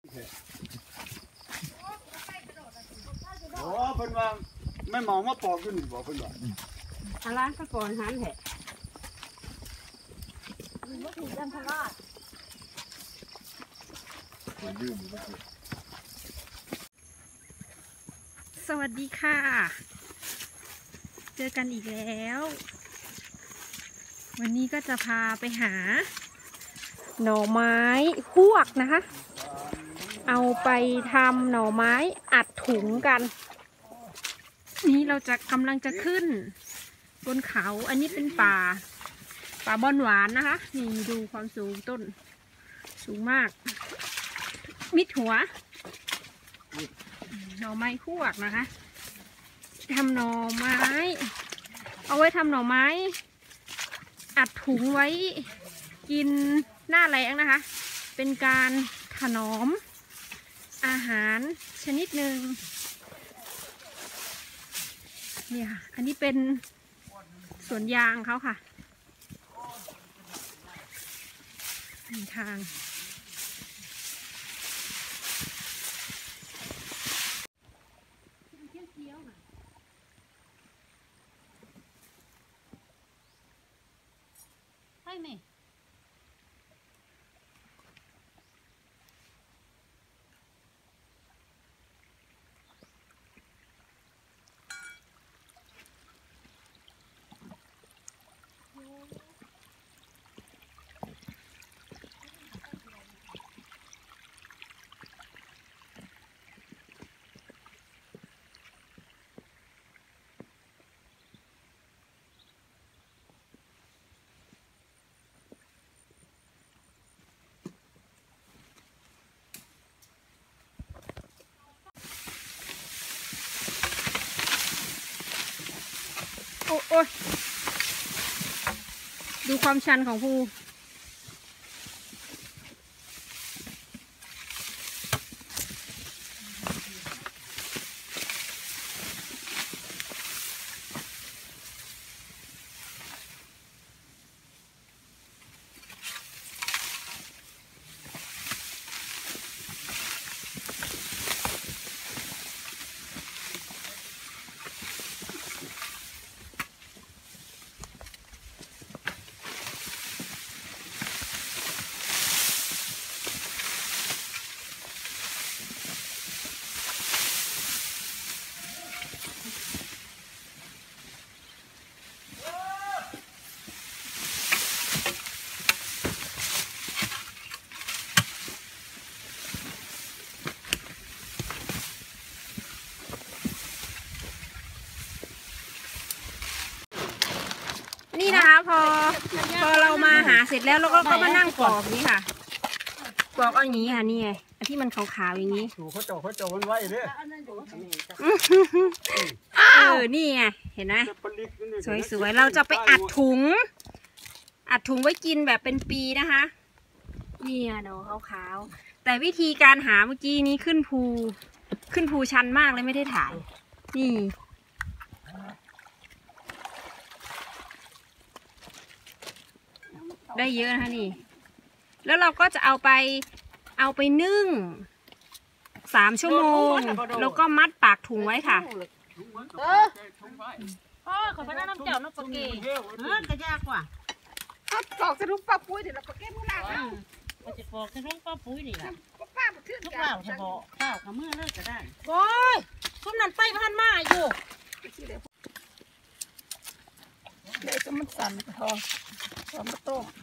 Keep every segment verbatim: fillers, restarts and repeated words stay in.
โอ้เพิ่นว่าไม่เมามาปอกอยู่นี่บ่เพิ่นว่าทางร้านก็ก่อนหันแหละมีวัตถุจันทราชสวัสดีค่ะเจอกันอีกแล้ววันนี้ก็จะพาไปหาหน่อไม้พวกนะคะเอาไปทำหน่อไม้อัดถุงกันนี้เราจะกำลังจะขึ้นบนเขาอันนี้เป็นป่าป่าบอนหวานนะคะนี่ดูความสูงต้นสูงมากมิดหัวหน่อไม้พวกนะคะทำหน่อไม้เอาไว้ทำหน่อไม้อัดถุงไว้กินหน้าแล้งนะคะเป็นการถนอมอาหารชนิดหนึ่งเนี่ยค่ะอันนี้เป็นสวนยางเขาค่ะทางใช่ไหมโอ้ยดูความชันของภูนี่นะคะพอพอเรามาหาเสร็จแล้วเราก็ก็มานั่งปอกนี่ค่ะปอกเอาอย่างนี้ค่ะนี่ไงที่มันขาวๆอย่างนี้เขาเจ้าเขาเจ้ามันไว้เด้อเออนี่ไงเห็นไหมสวยๆเราจะไปอัดถุงอัดถุงไว้กินแบบเป็นปีนะคะนี่เนาะขาวๆแต่วิธีการหาเมื่อกี้นี้ขึ้นภูขึ้นภูชันมากเลยไม่ได้ถ่ายนี่ได้เยอะนะคะนี่แล้วเราก็จะเอาไปเอาไปนึ่งสามชั่วโมงแล้วก็มัดปากถุงไว้ค่ะเออพ่อขอไปนั่งน้ำเจ้าน้ำปลาเก๋เออกระยากว่ะเขาปอกสะดุ้งป้าปุ้ยเดี๋ยวเราปลาเก๋มือหลังอ่ะก็จะปอกสะดุ้งป้าปุ้ยนี่แหละป้ามาขึ้นทุกเปล่าเฉพาะข้าวกับมือเลิกก็ได้โอ้ยทุกนั้นไปพันมาอยู่เดี๋ยวจะมันสั่นพอพอมาต้ม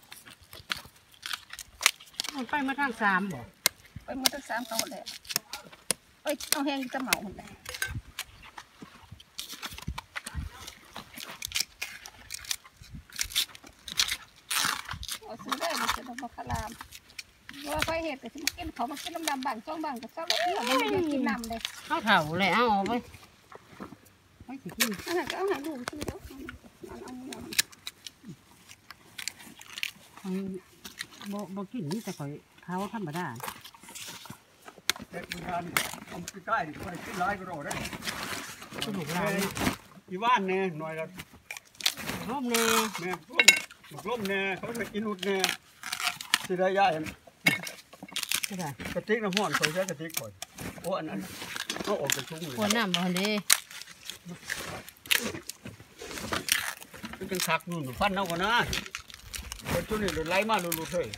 มันไปมาทางสามบ่ไปมาทางสามตัวเลยเอ้ยเอาแห้งจะเหมาหมดเลยเอาซื้อได้มาจะทำมะขามว่าไฟเห็ดแต่ที่มากินเขามากินน้ำดำบังช่องบังกับช่องแล้วมันไม่กินน้ำเลยข้าวเถาเลยเอาไปไปสิกินอันนั้นก็เอาให้ลูกซื้อแล้วเอาเอาบ่บ่กินนี่แต่คอยเขาธรรมดาเด็กมันทานเอาใกล้ๆคนกินหลายก็รอได้สนุกเลยอีว่านแน่หน่อยละร่มแน่แม่ร่มร่มแน่เขาจะกินอุดแน่สิได้ย่ายกระติกน้ำห้อนคอยใช้กระติกก่อนโอ้อันนั้นเอาออกจากทุ่งเลยคนน้ำบ่เด้มันจังคักนู่นฟันเอาก่อนนะคนชุดนี้ไหลมาลุลุเลย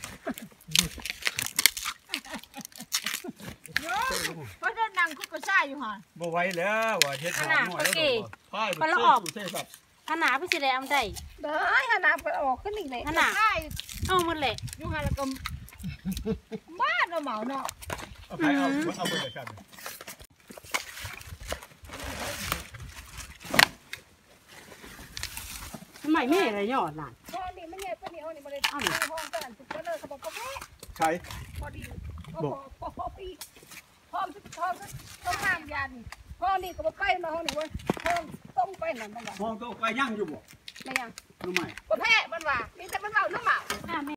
เพราะเดินนั่งคุกกระซ่าอยู่ห่ะบ่ไหวแล้วว่าเฮ็ดหาหน่อยแล้วพายไปซื้อใช่ครับขนาดพี่สิได้เอาได้ได้ขนาดออกขึ้นอีกเลยขนาดเอาหมดเลยยูฮาละกมบ้าเนาะเหมาเนาะเอาไปเอาเอาไปเลยครับทำไมแม่อะไรยอดน่ะพอนี่ไม่ใช่พอนี่เอานี่มาเลยเอาห้องกันทุกคนเลยเขาบอกเขาแพ้ใช่พอดีพอพอพอปีห้องทุกห้องต้องห้ามยานี่ห้องนี่ก็บอกไปมาห้องนี่เว้ยห้องต้องไปนั่นมันว่าห้องก็ไปย่างอยู่บ่ไม่ยังรู้ไหมก็แพ้มันว่ามีแต่มันเมาน้ำเมา